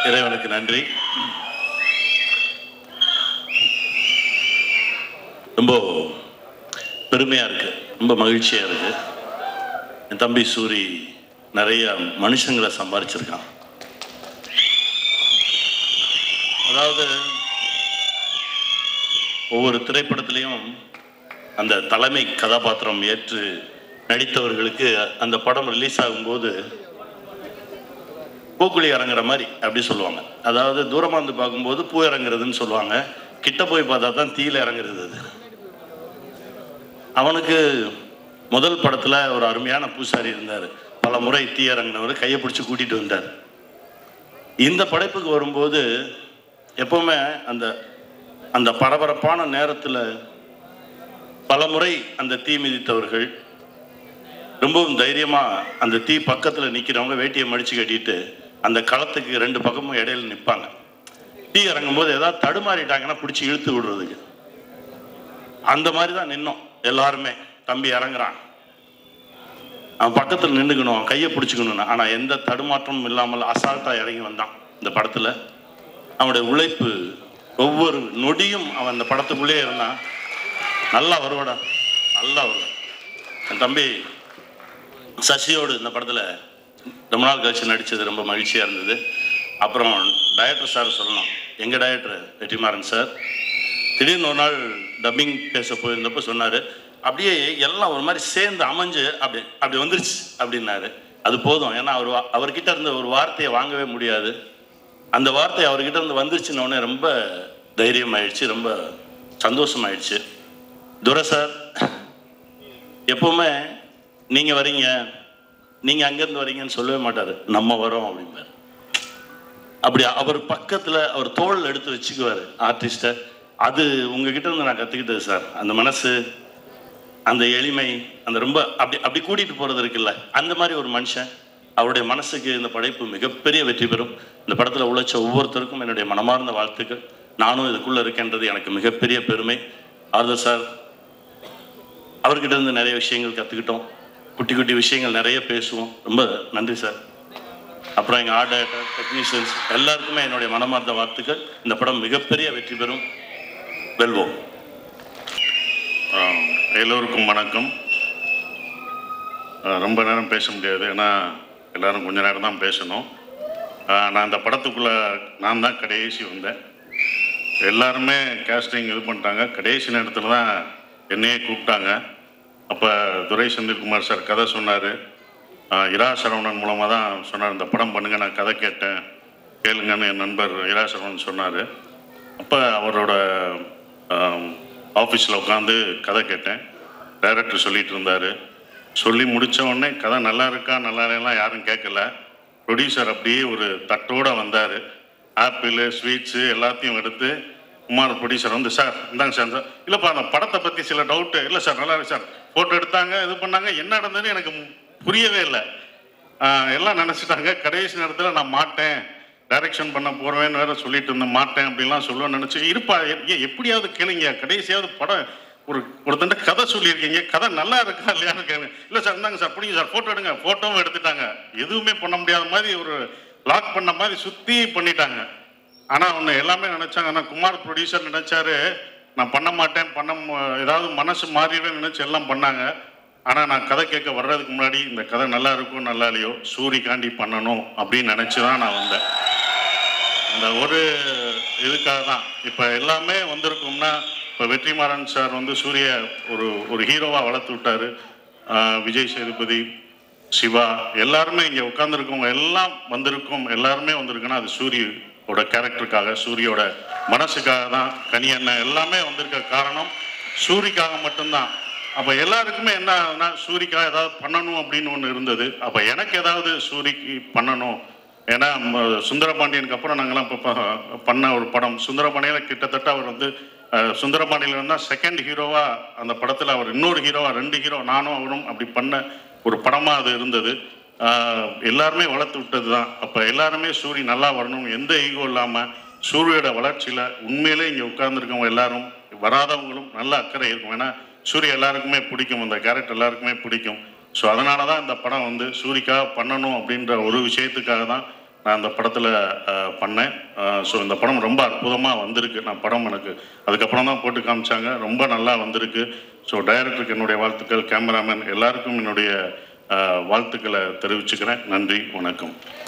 இறைவனுக்கு நன்றி. ரொம்ப பெருமையாக இருக்குது, ரொம்ப மகிழ்ச்சியாக இருக்குது. என் தம்பி சூரி நிறைய மனுஷங்களை சம்பாதிச்சிருக்கான். அதாவது ஒவ்வொரு திரைப்படத்திலையும் அந்த தலைமை கதாபாத்திரம் ஏற்று நடித்தவர்களுக்கு அந்த படம் ரிலீஸ் ஆகும்போது பூக்குழி இறங்குற மாதிரி அப்படி சொல்லுவாங்க. அதாவது தூரமாக இருந்து பார்க்கும்போது பூ இறங்குறதுன்னு சொல்லுவாங்க, கிட்ட போய் பார்த்தா தான் தீயில இறங்குறது. அது அவனுக்கு முதல் படத்தில் ஒரு அருமையான பூசாரி இருந்தார், பல முறை தீ இறங்கினவர், கையை பிடிச்சி கூட்டிகிட்டு வந்தார். இந்த படைப்புக்கு வரும்போது எப்போவுமே அந்த அந்த பரபரப்பான நேரத்தில் பல முறை அந்த தீ மிதித்தவர்கள் ரொம்பவும் தைரியமாக அந்த தீ பக்கத்தில் நிற்கிறவங்க வேட்டியை மடித்து கட்டிட்டு அந்த களத்துக்கு ரெண்டு பக்கமும் இடையில நிற்பாங்க. தீ இறங்கும்போது ஏதாவது தடுமாறிட்டாங்கன்னா பிடிச்சி இழுத்து விடுறதுக்கு. அந்த மாதிரி தான் நின்னோம் எல்லாருமே. தம்பி இறங்குறான், அவன் பக்கத்தில் நின்றுக்கணும், கையை பிடிச்சிக்கணும்னு. ஆனால் எந்த தடுமாற்றமும் இல்லாமல் அசால்ட்டாக இறங்கி வந்தான். இந்த படத்தில் அவனுடைய உழைப்பு, ஒவ்வொரு நொடியும் அவன் அந்த படத்துக்குள்ளே இருந்தான். நல்லா வருவாடா, நல்லா வருவான். என் தம்பி சசியோடு இந்த படத்தில் ரொம்ப நாள் கழிச்சு நடித்தது ரொம்ப மகிழ்ச்சியாக இருந்தது. அப்புறம் டைரக்டர் சார் சொல்லணும், எங்கள் டைரக்டர் வெற்றிமாறன் சார் திடீர்னு ஒரு நாள் டப்பிங் பேச போயிருந்தப்போ சொன்னார், அப்படியே எல்லாம் ஒரு மாதிரி சேர்ந்து அமைஞ்சு அப்படி வந்துருச்சு அப்படின்னாரு. அது போதும், ஏன்னா அவர்கிட்ட இருந்த ஒரு வார்த்தையை வாங்கவே முடியாது. அந்த வார்த்தை அவர்கிட்ட இருந்து வந்துருச்சுன்னொடனே ரொம்ப தைரியமாயிடுச்சு, ரொம்ப சந்தோஷமாயிடுச்சு. துரை சார் எப்பவுமே நீங்கள் வரீங்க, நீங்கள் அங்கேருந்து வரீங்கன்னு சொல்லவே மாட்டார், நம்ம வரோம் அப்படிம்பார். அப்படி அவர் பக்கத்தில் அவர் தோள் எடுத்து வச்சுக்குவார் ஆர்டிஸ்ட்டை. அது உங்ககிட்ட இருந்து நான் கற்றுக்கிட்டது சார். அந்த மனசு, அந்த எளிமை, அந்த ரொம்ப அப்படி கூட்டிகிட்டு போகிறது இருக்குல்ல, அந்த மாதிரி ஒரு மனுஷன். அவருடைய மனசுக்கு இந்த படைப்பு மிகப்பெரிய வெற்றி பெறும். இந்த படத்தில் உழைச்ச ஒவ்வொருத்தருக்கும் என்னுடைய மனமார்ந்த வாழ்த்துக்கள். நானும் இதுக்குள்ளே இருக்கேன்றது எனக்கு மிகப்பெரிய பெருமை. ஆறுதல் சார், அவர்கிட்ட இருந்து நிறைய விஷயங்கள் கற்றுக்கிட்டோம். குட்டி குட்டி விஷயங்கள் நிறைய பேசுவோம். ரொம்ப நன்றி சார். அப்புறம் எங்கள் ஆர்ட் டைரக்டர், டெக்னீஷியன்ஸ் எல்லாருக்குமே என்னுடைய மனமார்ந்த வாழ்த்துக்கள். இந்த படம் மிகப்பெரிய வெற்றி பெறும். வெல்வோம். எல்லோருக்கும் வணக்கம். ரொம்ப நேரம் பேச முடியாது, ஏன்னா எல்லோரும் கொஞ்ச நேரம் தான் பேசணும். நான் இந்த படத்துக்குள்ளே நான் தான் கடைசி வந்தேன். எல்லாருமே கேஸ்டிங் இது பண்ணிட்டாங்க. கடைசி நேரத்தில் தான் என்னையே கூப்பிட்டாங்க. அப்போ துரை செந்தில்குமார் சார் கதை சொன்னார். இரா சரவணன் மூலமாக தான் சொன்னார், இந்த படம் பண்ணுங்க, நான் கதை கேட்டேன் கேளுங்கன்னு என் நண்பர் இரா சரவணன் சொன்னார். அப்போ அவரோட ஆஃபீஸில் உட்காந்து கதை கேட்டேன். டைரக்டர் சொல்லிகிட்டு இருந்தார். சொல்லி முடித்த உடனே கதை நல்லா இருக்கா நல்லா இல்லைலாம் யாரும் கேட்கல. ப்ரொடியூசர் அப்படியே ஒரு தட்டோடு வந்தார். ஆப்பிள், ஸ்வீட்ஸு எல்லாத்தையும் எடுத்து குமார் ப்ரொடியூசர் வந்து, சார் இந்தாங்க சார். இல்லைப்பா, அந்த படத்தை பற்றி சில டவுட்டு. இல்லை சார், நல்லா இருக்கு சார். ஃபோட்டோ எடுத்தாங்க, இது பண்ணாங்க. என்ன நடந்ததுன்னு எனக்கு புரியவே இல்லை. எல்லாம் நினச்சிட்டாங்க. கடைசி நேரத்தில் நான் மாட்டேன், டைரக்ஷன் பண்ண போகிறேன்னு வேறு சொல்லிட்டு இருந்தேன். மாட்டேன் அப்படின்லாம் சொல்லுவேன்னு நினச்சி, இருப்பா எப்படியாவது கேளுங்க, கடைசியாவது படம் ஒருத்தண்ட கதை சொல்லியிருக்கீங்க, கதை நல்லா இருக்கா இல்லையான்னு கேளுங்க. இல்லை சார் இந்தாங்க சார், பிடிங்க சார், ஃபோட்டோ எடுங்க. ஃபோட்டோவும் எடுத்துட்டாங்க. எதுவுமே பண்ண முடியாத மாதிரி ஒரு லாக் பண்ண மாதிரி சுற்றி பண்ணிட்டாங்க. ஆனால் ஒன்று எல்லாமே நினச்சாங்க. ஆனால் குமார் ப்ரொடியூசர் நினச்சாரு நான் பண்ண மாட்டேன், ஏதாவது மனசு மாறிவே நினச்சி எல்லாம் பண்ணாங்க. ஆனால் நான் கதை கேட்க வர்றதுக்கு முன்னாடி இந்த கதை நல்லா இருக்கும் நல்லா இல்லையோ சூரிக்காண்டி பண்ணணும் அப்படின்னு நினச்சி தான் நான் வந்தேன். அந்த ஒரு இதுக்காக தான் இப்போ எல்லாமே வந்திருக்கும்னா, இப்போ வெற்றிமாறன் சார் வந்து சூரிய ஒரு ஹீரோவாக வளர்த்து விட்டார். விஜய் சேதுபதி, சிவா எல்லாருமே இங்கே உட்காந்துருக்கவங்க எல்லாம் வந்திருக்கோம். எல்லாருமே வந்திருக்குன்னா அது சூரியோட கேரக்டருக்காக, சூரியோட மனசுக்காக தான். கனி அண்ணன் எல்லாமே வந்திருக்க காரணம் சூரிக்காக மட்டும்தான். அப்போ எல்லாருக்குமே என்ன ஆகுதுன்னா, சூரிக்காக ஏதாவது பண்ணணும் அப்படின்னு ஒன்று இருந்தது. அப்போ எனக்கு ஏதாவது சூரிக்கு பண்ணணும். ஏன்னா சுந்தரபாண்டியனுக்கு அப்புறம் நாங்கள்லாம் இப்போ பண்ண ஒரு படம் சுந்தரபாண்டியில் கிட்டத்தட்ட அவர் வந்து சுந்தரபாண்டியில் இருந்தால் செகண்ட் ஹீரோவாக அந்த படத்தில் அவர் இன்னொரு ஹீரோவாக 2 ஹீரோ நானும் அவரும் அப்படி பண்ண ஒரு படமாக அது இருந்தது. எல்லாருமே வளர்த்து விட்டது தான். அப்போ எல்லாருமே சூரி நல்லா வரணும், எந்த ஈகோ இல்லாமல் சூரியோட வளர்ச்சியில் உண்மையிலே இங்கே உட்கார்ந்துருக்கவங்க எல்லாரும் வராதவங்களும் நல்ல அக்கறை இருக்கும். ஏன்னா சூரிய எல்லாருக்குமே பிடிக்கும், அந்த கேரக்டர் எல்லாருக்குமே பிடிக்கும். ஸோ அதனால தான் இந்த படம் வந்து சூரிக்காக பண்ணணும் அப்படின்ற ஒரு விஷயத்துக்காக தான் நான் அந்த படத்தில் பண்ணேன். ஸோ இந்த படம் ரொம்ப அற்புதமாக வந்திருக்கு. நான் படம் எனக்கு அதுக்கப்புறம் தான் போட்டு காமிச்சாங்க. ரொம்ப நல்லா வந்திருக்கு. ஸோ டைரக்டருக்கு என்னுடைய வாழ்த்துக்கள், கேமராமேன் எல்லாருக்கும் என்னுடைய வாழ்த்துக்களை தெரிவிச்சுக்கிறேன். நன்றி, வணக்கம்.